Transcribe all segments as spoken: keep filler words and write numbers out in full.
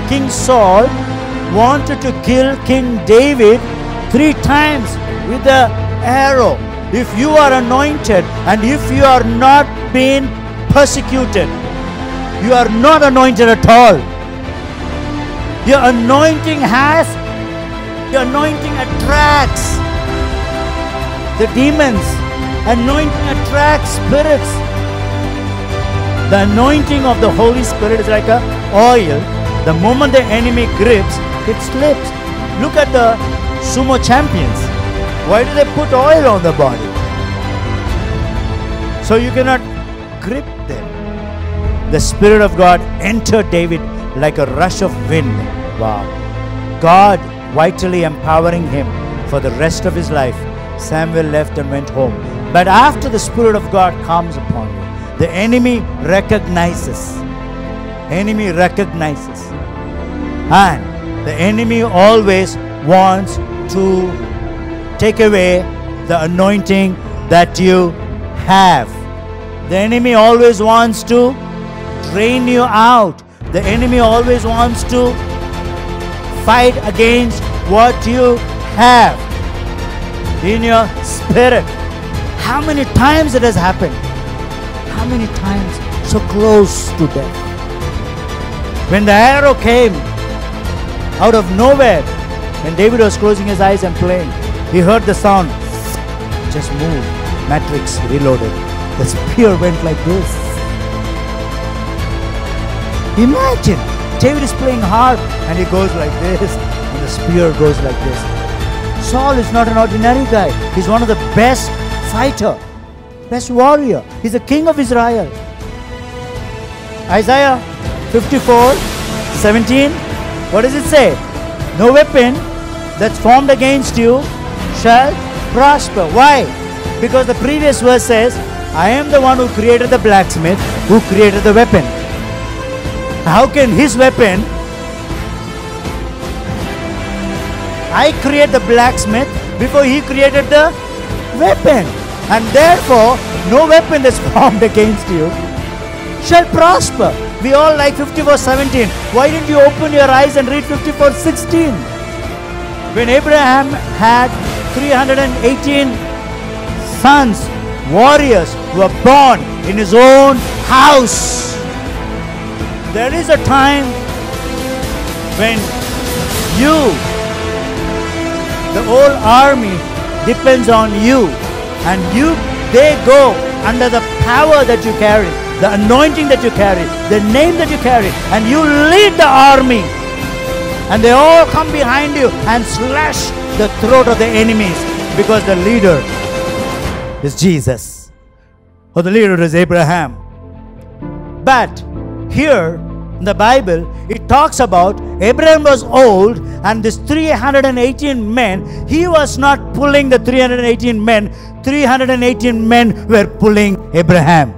King Saul wanted to kill King David three times with the arrow. If you are anointed and if you are not being persecuted, you are not anointed at all. Your anointing has, your anointing attracts the demons. Anointing attracts spirits. The anointing of the Holy Spirit is like a oil. The moment the enemy grips, it slips. Look at the sumo champions. Why do they put oil on the body? So you cannot grip them. The Spirit of God entered David like a rush of wind. Wow. God vitally empowering him for the rest of his life. Samuel left and went home. But after the Spirit of God comes upon you, the enemy recognizes. Enemy recognizes. And the enemy always wants to take away the anointing that you have. The enemy always wants to drain you out. The enemy always wants to fight against what you have in your spirit. How many times it has happened? How many times? So close to death. When the arrow came out of nowhere, when David was closing his eyes and playing, he heard the sound. Just moved. Matrix reloaded. The spear went like this. Imagine, David is playing harp and he goes like this and the spear goes like this. Saul is not an ordinary guy. He's one of the best fighter, best warrior. He's the king of Israel. Isaiah fifty-four seventeen. What does it say? No weapon that's formed against you shall prosper. Why? Because the previous verse says, I am the one who created the blacksmith, who created the weapon. How can his weapon, I create the blacksmith before he created the weapon, and therefore no weapon that's formed against you shall prosper. We all like fifty-four seventeen. Why didn't you open your eyes and read fifty-four sixteen? When Abraham had three hundred eighteen sons, warriors who were born in his own house. There is a time when you, the whole army depends on you, and you, they go under the power that you carry, the anointing that you carry, the name that you carry, and you lead the army, and they all come behind you and slash the throat of the enemies, because the leader is Jesus, or the leader is Abraham. But here in the Bible, it talks about Abraham was old, and this three hundred eighteen men, he was not pulling the three hundred eighteen men, three hundred eighteen men were pulling Abraham.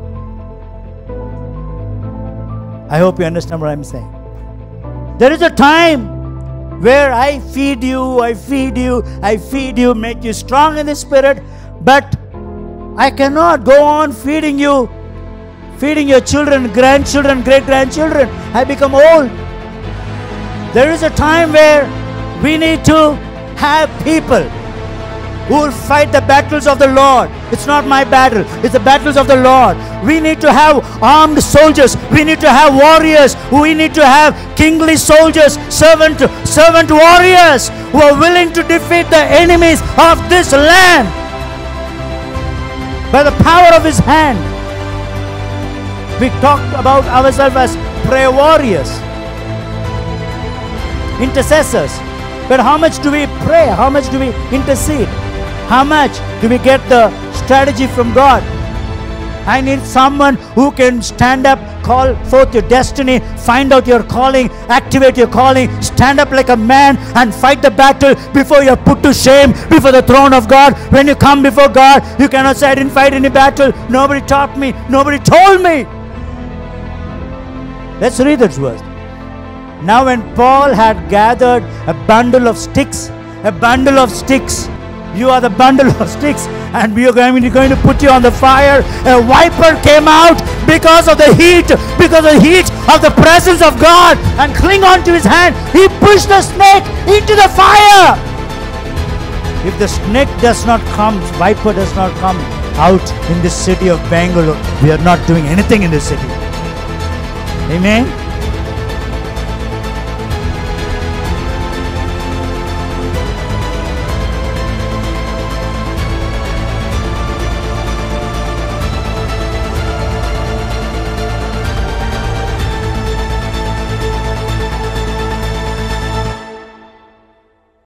I hope you understand what I'm saying. There is a time where I feed you, I feed you, I feed you, make you strong in the spirit, but I cannot go on feeding you, feeding your children, grandchildren, great-grandchildren. I become old. There is a time where we need to have people who will fight the battles of the Lord. It's not my battle, it's the battles of the Lord. We need to have armed soldiers. We need to have warriors. We need to have kingly soldiers, servant, servant warriors who are willing to defeat the enemies of this land by the power of His hand. We talk about ourselves as prayer warriors, intercessors. But how much do we pray? How much do we intercede? How much do we get the strategy from God? I need someone who can stand up, call forth your destiny, find out your calling, activate your calling, stand up like a man and fight the battle before you're put to shame before the throne of God. When you come before God, you cannot say, I didn't fight any battle. Nobody taught me. Nobody told me. Let's read this verse. Now when Paul had gathered a bundle of sticks, a bundle of sticks, you are the bundle of sticks. and we are going to, going to put you on the fire. A viper came out because of the heat, because of the heat of the presence of God, and cling on to his hand. He pushed the snake into the fire. If the snake does not come, viper does not come out in the city of Bangalore, we are not doing anything in this city. Amen.